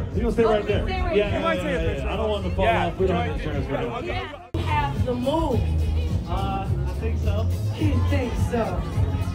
there. He's gonna stay right there. Yeah. I don't want him to fall off. We don't have insurance for him. You have the move. I think so. You think so?